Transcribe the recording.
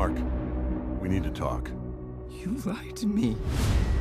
Mark, we need to talk. You lied to me.